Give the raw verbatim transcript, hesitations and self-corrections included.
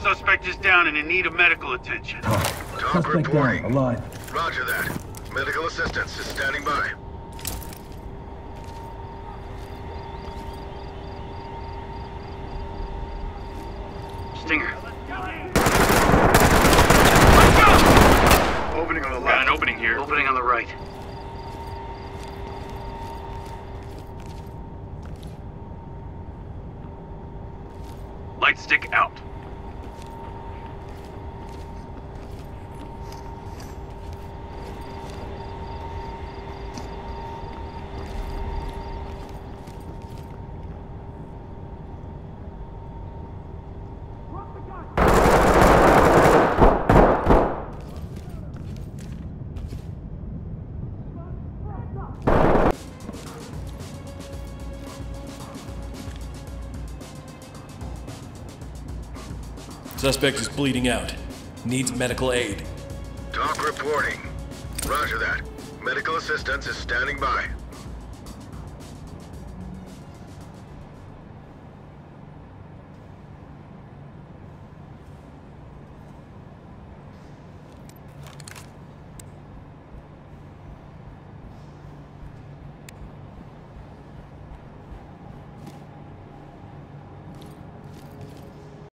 Suspect is down and in need of medical attention. Oh, Talk suspect reporting. down, alive. Roger that. Medical assistance is standing by. Stinger. Opening on the Got left. an opening here. Opening on the right. Light stick out. Suspect is bleeding out. Needs medical aid. Talk reporting. Roger that. Medical assistance is standing by.